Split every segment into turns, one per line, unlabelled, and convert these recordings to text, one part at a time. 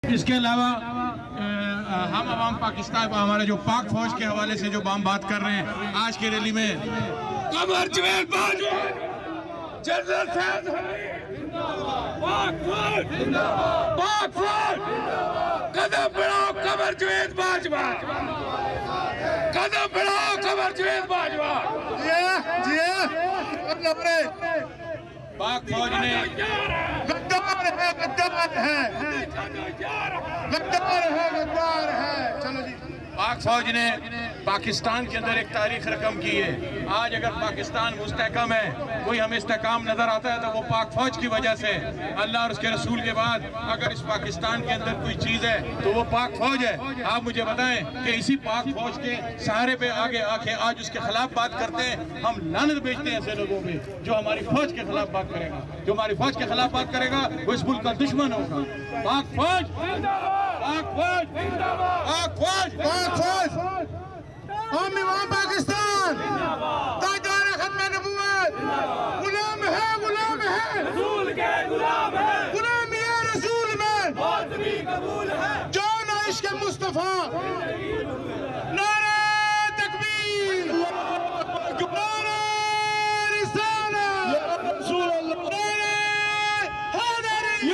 इसके अलावा हम अवाम पाकिस्तान हमारे जो पाक फौज के हवाले से जो हम बात कर रहे हैं आज की रैली में,
कमर जवेद बाजवा, जनरल फैज पाक फौज कदम बढ़ाओ कमर जवेद बाजवा, कदम बढ़ाओ कमर जवेद बाजवा।
पाक फौज ने
गद्दार है। चलो जी,
पाक फौज ने पाकिस्तान के अंदर एक तारीख रकम की है। आज अगर पाकिस्तान मुस्तहकम है, कोई हमें इस्तेकाम नजर आता है तो वो पाक फौज की वजह से। अल्लाह और उसके रसूल के बाद अगर इस पाकिस्तान के अंदर कोई चीज है तो वो पाक फौज है। आप मुझे बताएं कि इसी पाक फौज के सहारे पे आगे आके आज उसके खिलाफ बात करते हैं। हम लानत बेचते हैं ऐसे लोगों पे जो हमारी फौज के खिलाफ बात करेगा। जो हमारी फौज के खिलाफ बात करेगा वो इस मुल्क का दुश्मन होगा। पाक फौज, पाक फौज, पाक फौज,
पाक फौज, हम इमाम पाकिस्तान, ताजदार खत्म नबूवत, गुलाम है, गुलाम है,
रसूल के गुलाम है,
गुलामी है रसूल में,
मौत भी कबूल है,
जो ना इश्क मुस्तफा, नारे तकबीर, नारे रिसालत, रसूल अल्लाह, नारे हैदरी,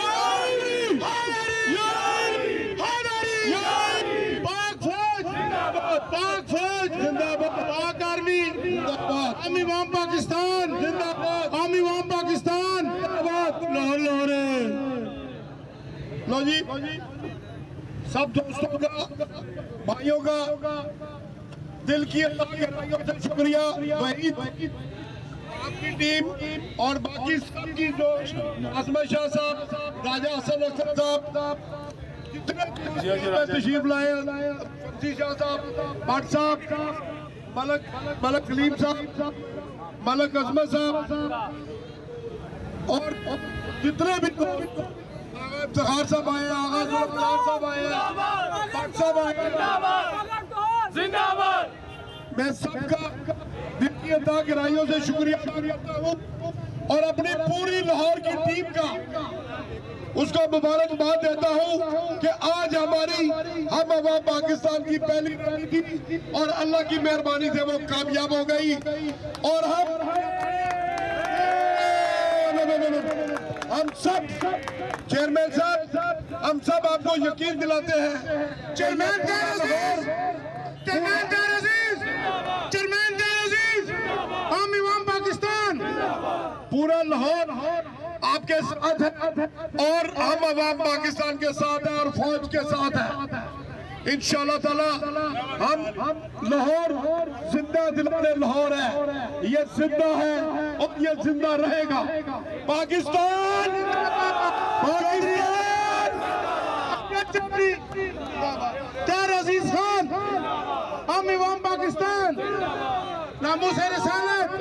पाक फौज जिंदाबाद, पाक आर्मी जिंदाबाद, हम इमाम पाकिस्तान जिंदाबाद, हम इमाम पाकिस्तान जिंदाबाद। लाहौर लाहौर। लो जी, सब दोस्तों का, भाइयों का दिल की गहराइयों से शुक्रिया। वहीद, आपकी टीम और बाकी सबकी जो आसमा शाह साहब, राजा हसन साहब, जितने तशरीफ लाए, शमसी शाह साहब, भट्ट साहब, मलक कलीम साहब, मलक अजमत साहब और जितने भी इफ्तिखार साहब आए, आगा साहब आए, भट्ट साहब आए,
जिंदाबाद।
मैं सबका दिल की अता गहराइयों से शुक्रिया करता हूँ और अपनी पूरी लाहौर की टीम का उसको मुबारकबाद देता हूँ कि आज हमारी हम अवाम पाकिस्तान की पहली रैली थी और अल्लाह की मेहरबानी से वो कामयाब हो गई। और हम सब चेयरमैन साहब, हम सब आपको यकीन दिलाते हैं, चेयरमैन हम इमाम पाकिस्तान, पूरा लाहौर आपके साथ है और हम अवाम पाकिस्तान के साथ हैं और फौज के साथ है। इंशाअल्लाह ताला हम लाहौर जिंदा दिलाने लाहौर है, ये जिंदा है और ये जिंदा रहेगा। पाकिस्तान, तार अजीज खान, हम इमाम पाकिस्तान, नामूस रिसालत।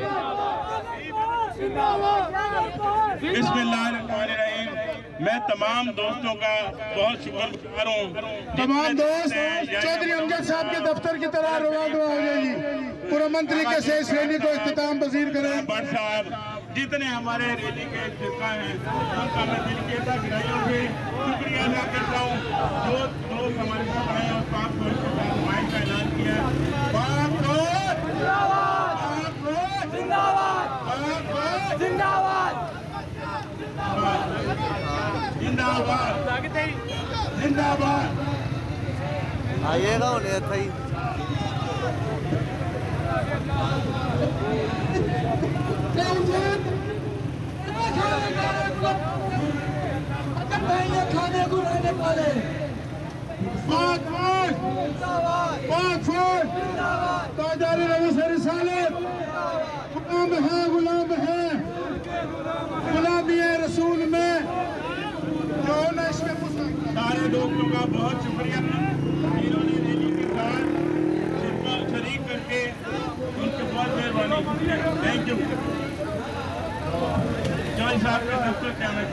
बिस्मिल्लाहिर्रहमानिर्रहीम। मैं तमाम दोस्तों का बहुत शुक्रगुजार हूँ।
तमाम दोस्त चौधरी अमजद साहब के दफ्तर की तरह रवा दुआ हो जाएगी। पूर्व मंत्री के से इस रैली को इख्तिताम पजीर करें।
भट्ट साहब, जितने हमारे रैली के हिस्सा हैं उनका मैं दिल की गहराइयों से शुक्रिया अदा करता हूँ। जो लोग हमारे साथ आए और पाक फौज के साथ माइक का ऐलान किया। पाक फौज जिंदाबाद, जिंदाबाद, जिंदाबाद।
आइएगा उन्हें था ही
खाने को रहने वाले पाक फौज, पाक फौज, ताजदार रिसालत, गुलाम है, गुलाम है, गुलामी है रसूल में, जो न इसके
सारे दोस्तों का बहुत शुक्रिया जिन्होंने रैली के साथ शरीक करके उनकी बहुत मेहरबानी। Thank you. जॉन साहब का दफ्तर क्या है?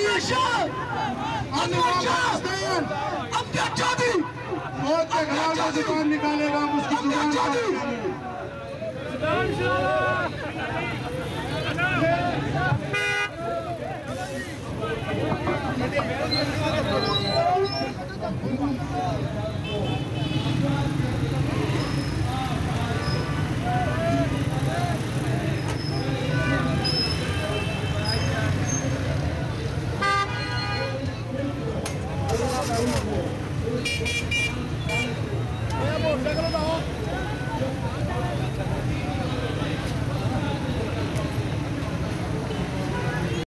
बहुत जुबान निकालेगा हम उसकी जुबान काटेंगे।
Vamos,